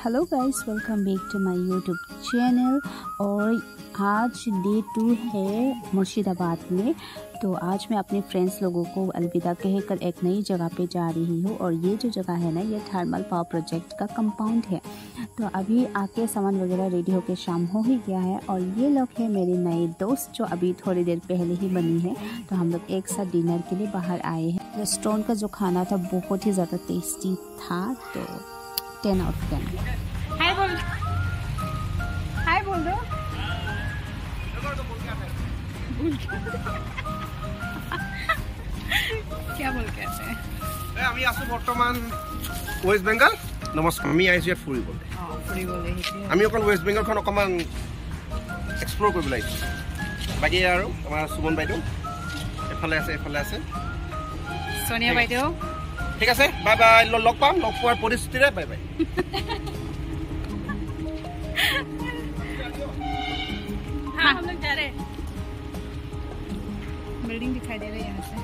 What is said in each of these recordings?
Hello guys, welcome back to my YouTube channel. और आज day 2 है मुर्शिदाबाद में। तो आज मैं अपने फ्रेंड्स लोगों को अलविदा कहकर एक नई जगह पे जा रही हूँ। और ये जो जगह है ना, ये थर्मल पावर प्रोजेक्ट का कंपाउंड है। तो अभी आके सामान वगैरह रेडी होके शाम हो ही गया है। और ये लोग हैं मेरे नए दोस्त जो अभी थोड़ी देर पहले ही बनी है। तो हम लोग एक साथ डिनर के लिए बाहर आए हैं। रेस्टोरेंट का जो खाना था बहुत ही ज़्यादा टेस्टी था। तो 10 out of 10। हाय बोल दो। क्या बोल के आते हैं? আমি আছো বর্তমান ওয়েস্ট বেঙ্গল। নমস্কাৰ, আমি আইছো ইয়াত ফুৰিবলৈ। আমি অকল ওয়েস্ট বেঙ্গলখন অকমান এক্সপ্লোৰ কৰিবলৈ আহিছো। বাকী আৰু আমাৰ সুমন বাইদেউ এফালে আছে সোনিয়া বাইদেউ। ঠিক আছে, বাই বাই। লগ পাম, লগ পোৱাৰ পৰিস্থিতিৰে বাই বাই। हाँ, हम लोग जा रहे हैं। बिल्डिंग दिखाई दे रही है यहाँ से।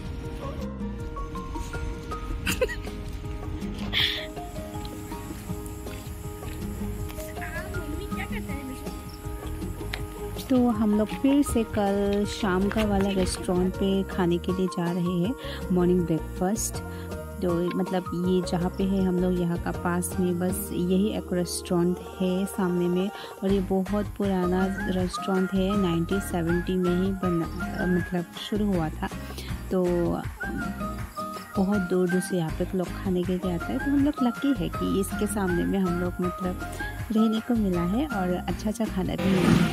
तो हम लोग फिर से कल शाम का वाला रेस्टोरेंट पे खाने के लिए जा रहे हैं, मॉर्निंग ब्रेकफास्ट। तो मतलब ये जहाँ पे है हम लोग, यहाँ का पास में बस यही एक रेस्टोरेंट है सामने में। और ये बहुत पुराना रेस्टोरेंट है, 1970 में ही मतलब शुरू हुआ था। तो बहुत दूर दूर से यहाँ पे लोग खाने के लिए आता है। तो हम लोग लकी है कि इसके सामने में हम लोग मतलब रहने को मिला है और अच्छा खाना भी मिला है।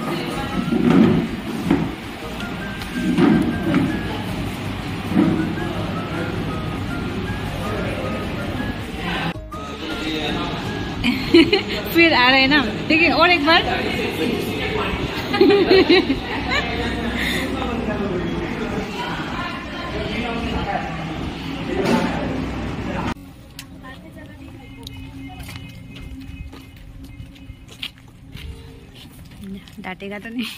फिर आ रहे हैं ना, देखिए और एक बार। डांटेगा तो नहीं।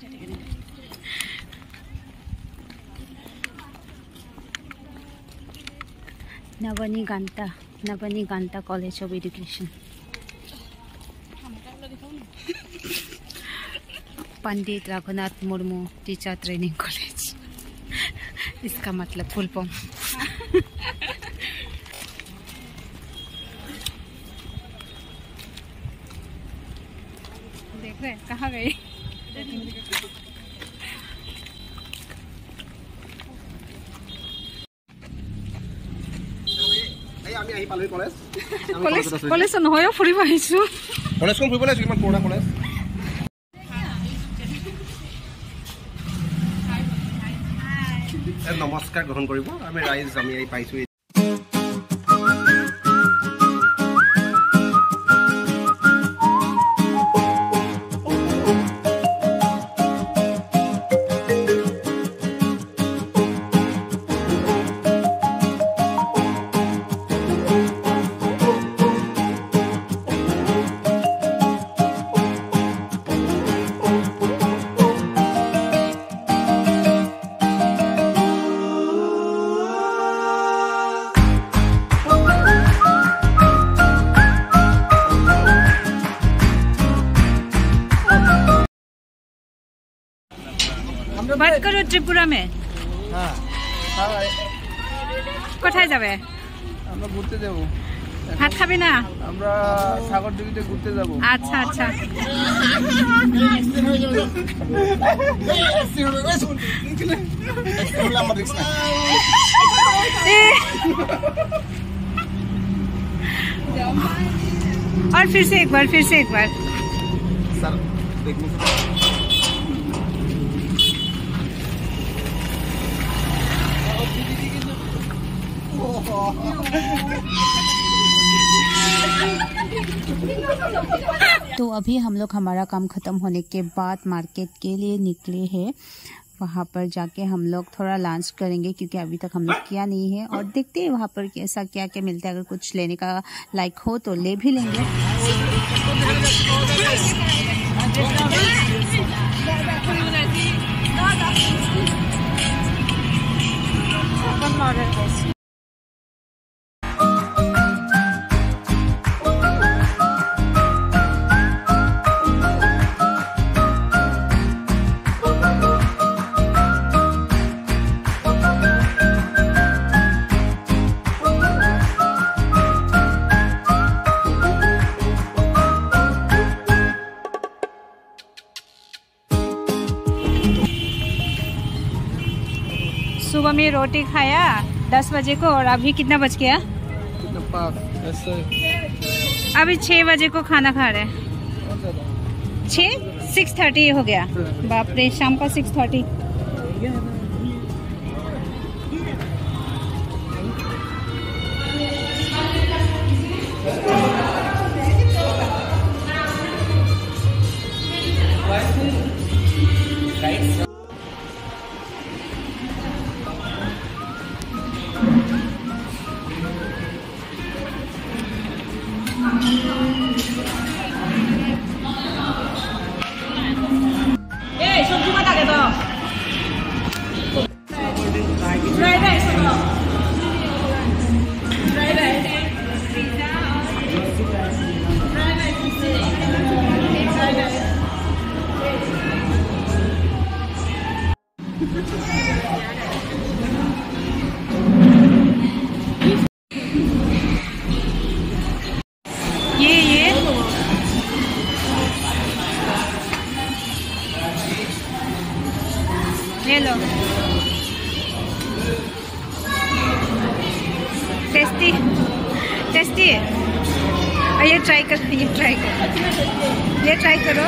नवनी गांता college of education, Pandit Raghunath Murmu teacher training college. इसका मतलब फुल फॉर्म। देख रहे कहाँ गए? কলেজ নহয়, ফুৰিব আহিছো। কলেজখন ফুৰিবলৈ আহিছো, ইমান পুৰণা কলেজ। নমস্কাৰ গ্ৰহণ কৰিব। আমি ৰাইজ আমি পাইছো। बात करो त्रिपुरा में। কোথায় যাবে? আমরা ঘুরতে যাব। ভাত খাবে না? আমরা সাগরদিঘিতে ঘুরতে যাব। আচ্ছা আচ্ছা। और फिर से एक बार सर देखने तो अभी हम लोग हमारा काम ख़त्म होने के बाद मार्केट के लिए निकले हैं। वहाँ पर जाके हम लोग थोड़ा लंच करेंगे, क्योंकि अभी तक हम लोग किया नहीं है। और देखते हैं वहाँ पर कैसा क्या क्या मिलता है। अगर कुछ लेने का लाइक हो तो ले भी लेंगे। सुबह में रोटी खाया 10 बजे को, और अभी कितना बज गया? अभी 6 बजे को खाना खा रहे हैं। 6:30 हो गया। बाप रे, शाम का 6:30। ये लो, टेस्टी टेस्टी है। ये ट्राई करो, ये ट्राई करो, ये ट्राई करो।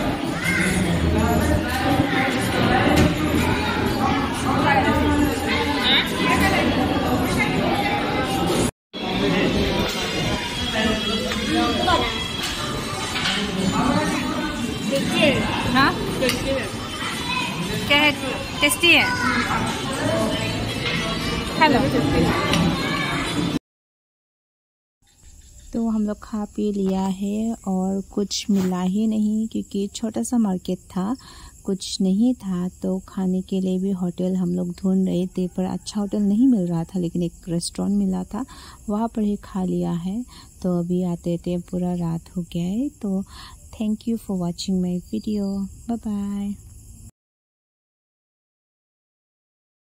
हाँ, क्या है? टेस्टी है। हेलो। तो हम लोग खा पी लिया है और कुछ मिला ही नहीं, क्योंकि छोटा सा मार्केट था, कुछ नहीं था। तो खाने के लिए भी होटल हम लोग ढूंढ रहे थे, पर अच्छा होटल नहीं मिल रहा था, लेकिन एक रेस्टोरेंट मिला था, वहाँ पर ही खा लिया है। तो अभी आते थे पूरा रात हो गया है। तो thank you for watching my video. Bye bye.